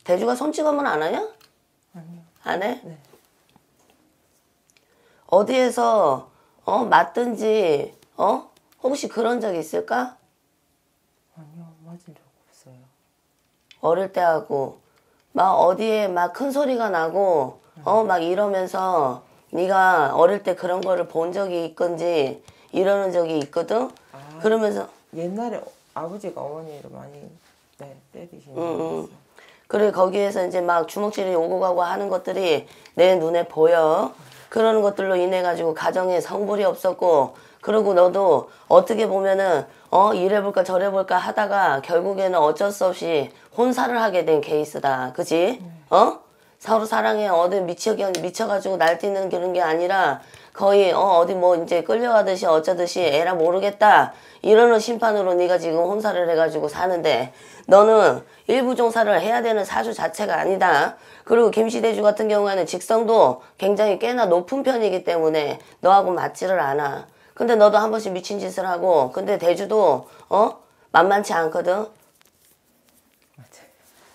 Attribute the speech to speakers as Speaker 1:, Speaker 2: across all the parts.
Speaker 1: 대주가 손찌검은 안 하냐?
Speaker 2: 아니요.
Speaker 1: 안 해?
Speaker 2: 네.
Speaker 1: 어디에서 맞든지 혹시 그런 적 있을까?
Speaker 2: 아니요. 맞은 적 없어요.
Speaker 1: 어릴 때 하고 막 어디에 막 큰 소리가 나고 막 이러면서 네가 어릴 때 그런 거를 본 적이 있건지 이러는 적이 있거든.
Speaker 2: 아,
Speaker 1: 그러면서
Speaker 2: 옛날에 아버지가 어머니를 많이 때리시는 거 있어요.
Speaker 1: 그래 거기에서 이제 막 주먹질이 오고 가고 하는 것들이 내 눈에 보여. 그러는 것들로 인해 가지고 가정에 성불이 없었고 그리고 너도 어떻게 보면은 이래볼까 저래볼까 하다가 결국에는 어쩔 수 없이 혼사를 하게 된 케이스다. 그지? 서로 사랑에 어디 미쳐가지고 날뛰는 그런 게 아니라 거의 어디 뭐 이제 끌려가듯이 어쩌듯이 에라 모르겠다 이러는 심판으로 네가 지금 혼사를 해가지고 사는데 너는 일부종사를 해야 되는 사주 자체가 아니다. 그리고 김씨대주 같은 경우에는 직성도 굉장히 꽤나 높은 편이기 때문에 너하고 맞지를 않아. 근데 너도 한 번씩 미친 짓을 하고 근데 대주도 만만치 않거든.
Speaker 2: 맞아요.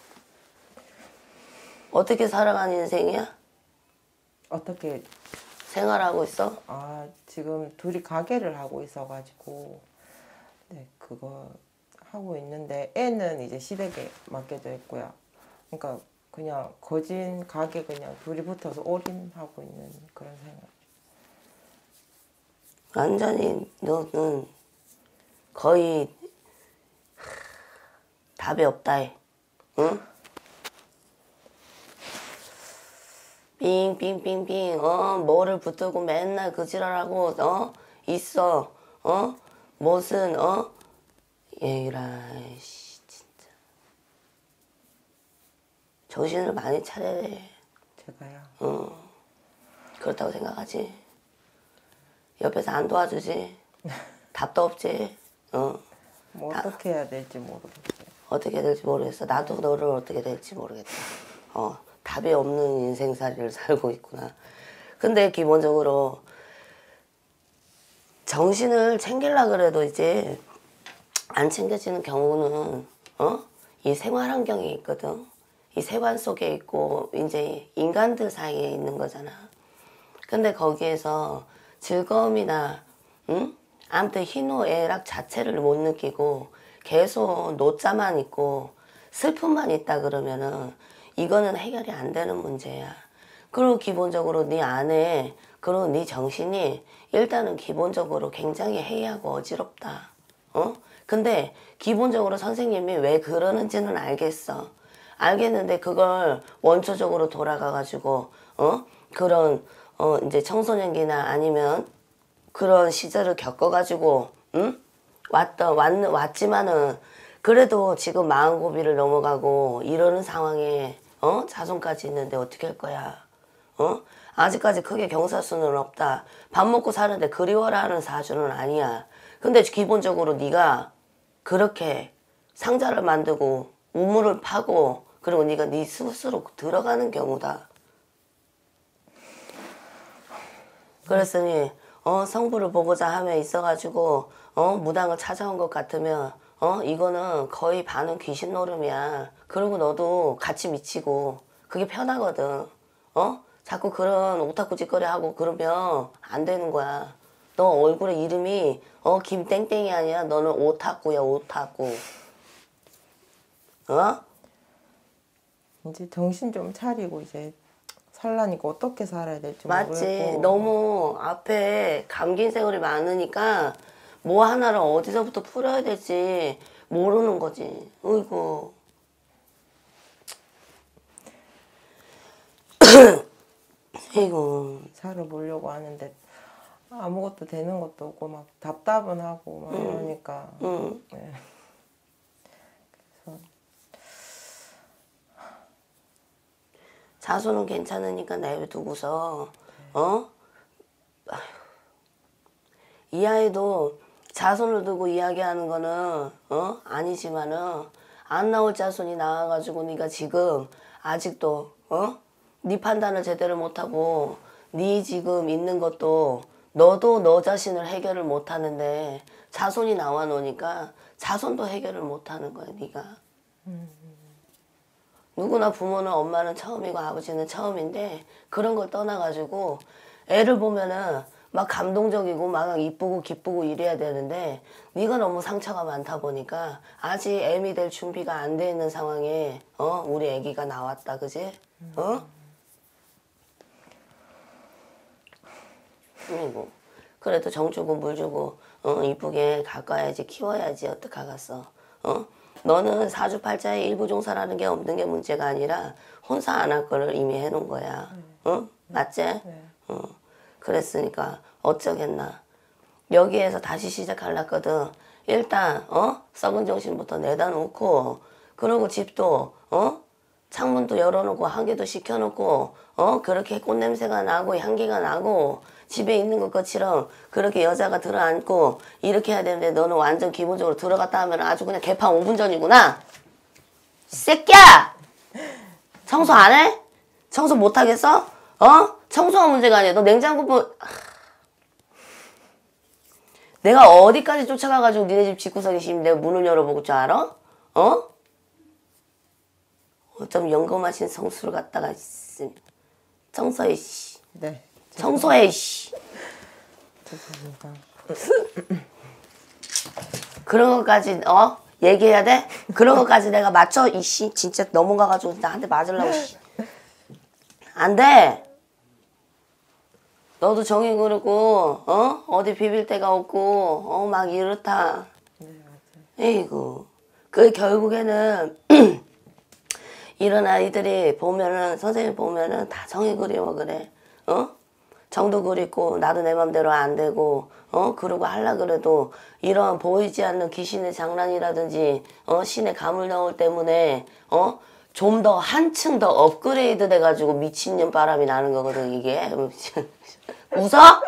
Speaker 1: 어떻게 살아가는 인생이야?
Speaker 2: 어떻게
Speaker 1: 생활하고 있어?
Speaker 2: 지금 둘이 가게를 하고 있어가지고 네 그거 하고 있는데 애는 이제 시댁에 맡겨져 있고요. 그러니까 그냥 거진 가게 그냥 둘이 붙어서 올인하고 있는 그런 생각.
Speaker 1: 완전히 너는 거의 답이 없다. 응? 빙빙빙빙 뭐를 붙들고 맨날 그 지랄하고 있어 무슨 에라이씨 진짜 정신을 많이 차려야 돼.
Speaker 2: 제가요.
Speaker 1: 그렇다고 생각하지. 옆에서 안 도와주지. 답도 없지.
Speaker 2: 뭐 어떻게 해야 될지 모르겠어요.
Speaker 1: 어떻게 될지 모르겠어. 나도 너를 어떻게 될지 모르겠다. 답이 없는 인생살이를 살고 있구나. 근데 기본적으로 정신을 챙기려 그래도 이제 안 챙겨지는 경우는 이 생활 환경에 있거든. 이 세관 속에 있고 이제 인간들 사이에 있는 거잖아. 근데 거기에서 즐거움이나 아무튼 희노애락 자체를 못 느끼고 계속 노자만 있고 슬픔만 있다 그러면은 이거는 해결이 안 되는 문제야. 그리고 기본적으로 네 안에 그리고 네 정신이 일단은 기본적으로 굉장히 해이하고 어지럽다. 근데 기본적으로 선생님이 왜 그러는지는 알겠어. 알겠는데 그걸 원초적으로 돌아가가지고 그런 이제 청소년기나 아니면 그런 시절을 겪어가지고 왔지만은 그래도 지금 마음고비를 넘어가고 이러는 상황에 자손까지 있는데 어떻게 할 거야? 아직까지 크게 경사수는 없다. 밥 먹고 사는데 그리워라 하는 사주는 아니야. 근데 기본적으로 네가 그렇게 상자를 만들고 우물을 파고 그리고 네가 네 스스로 들어가는 경우다. 그랬으니 성부를 보고자 함에 있어가지고 무당을 찾아온 것 같으면 이거는 거의 반은 귀신 노름이야. 그리고 너도 같이 미치고 그게 편하거든. 자꾸 그런 오타쿠 짓거리 하고 그러면 안 되는 거야. 너 얼굴에 이름이 김땡땡이 아니야. 너는 오타쿠야 오타쿠.
Speaker 2: 이제 정신 좀 차리고 이제 살라니까 어떻게 살아야 될지
Speaker 1: 맞지.
Speaker 2: 모르겠고.
Speaker 1: 너무 앞에 감긴 세월이 많으니까 뭐 하나를 어디서부터 풀어야 될지 모르는 거지. 어이구. 아이고.
Speaker 2: 살아보려고 하는데 아무것도 되는 것도 없고 막 답답은 하고 막 이러니까. 네. 그래서
Speaker 1: 자손은 괜찮으니까 내두고서 이 아이도 자손을 두고 이야기하는 거는 아니지만은 안 나올 자손이 나와가지고 네가 지금 아직도 네 판단을 제대로 못하고 네 지금 있는 것도 너도 너 자신을 해결을 못하는데 자손이 나와 놓으니까 자손도 해결을 못하는 거야 네가. 누구나 부모는 엄마는 처음이고 아버지는 처음인데 그런 걸 떠나가지고 애를 보면은 막 감동적이고 막 이쁘고 기쁘고 이래야 되는데 네가 너무 상처가 많다 보니까 아직 애미 될 준비가 안 돼 있는 상황에 우리 애기가 나왔다 그지? 그리고 그래도 정 주고 물 주고 이쁘게 가꿔야지 키워야지 어떡하겠어. 너는 사주팔자에 일부종사라는 게 없는 게 문제가 아니라 혼사 안 할 거를 이미 해놓은 거야. 맞지?
Speaker 2: 네.
Speaker 1: 그랬으니까 어쩌겠나. 여기에서 다시 시작하려거든. 일단 썩은 정신부터 내다 놓고 그러고 집도 창문도 열어놓고 환기도 시켜놓고 그렇게 꽃냄새가 나고 향기가 나고 집에 있는 것처럼 그렇게 여자가 들어앉고 이렇게 해야 되는데 너는 완전 기본적으로 들어갔다 하면 아주 그냥 개판 5분 전이구나. 새끼야! 청소 안 해? 청소 못 하겠어? 청소가 문제가 아니야. 너 냉장고 내가 어디까지 쫓아가가지고 니네 집 집구석에 지금 내가 문을 열어보고 줄 알아? 어쩜 영검하신 성수를 갖다가 청소해 씨.
Speaker 2: 네.
Speaker 1: 청소해 씨.
Speaker 2: 죄송합니다.
Speaker 1: 그런 것까지 얘기해야 돼? 그런 것까지 내가 맞춰 이씨 진짜 넘어가가지고 나 한 대 맞으려고 씨. 안 돼. 너도 정이 그르고 어디 비빌 데가 없고 막 이렇다.
Speaker 2: 네, 맞아요.
Speaker 1: 에이구. 그 결국에는 이런 아이들이 보면은 선생님 보면은 다 정이 그리워 그래. 정도 그립고 나도 내 맘대로 안 되고 그러고 하려 그래도 이런 보이지 않는 귀신의 장난이라든지 신의 가물너울 때문에 좀 더 한층 더 업그레이드 돼가지고 미친년 바람이 나는 거거든 이게. 웃어?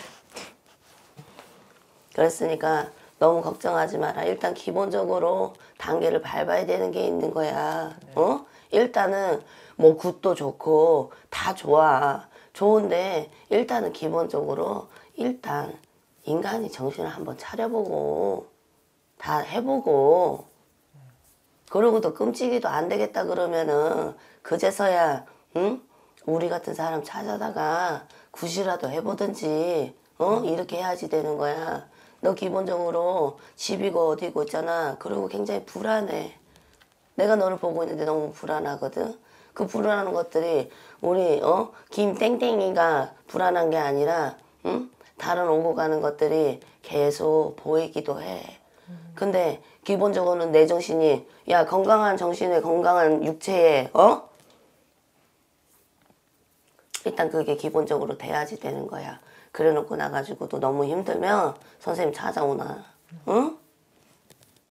Speaker 1: 그랬으니까 너무 걱정하지 마라. 일단 기본적으로 단계를 밟아야 되는 게 있는 거야. 일단은 뭐 굿도 좋고 다 좋아. 좋은데 일단은 기본적으로 일단 인간이 정신을 한번 차려보고 다 해보고 그러고도 끔찍이도 안 되겠다 그러면은 그제서야 우리 같은 사람 찾아다가 굿이라도 해보든지 이렇게 해야지 되는 거야. 너 기본적으로 집이고 어디고 있잖아. 그리고 굉장히 불안해. 내가 너를 보고 있는데 너무 불안하거든. 그 불안한 것들이 우리 김땡땡이가 불안한 게 아니라 다른 오고 가는 것들이 계속 보이기도 해. 근데 기본적으로는 내 정신이 야 건강한 정신에 건강한 육체에 일단 그게 기본적으로 돼야지 되는 거야. 그래 놓고 나가지고도 너무 힘들면 선생님 찾아오나. 응?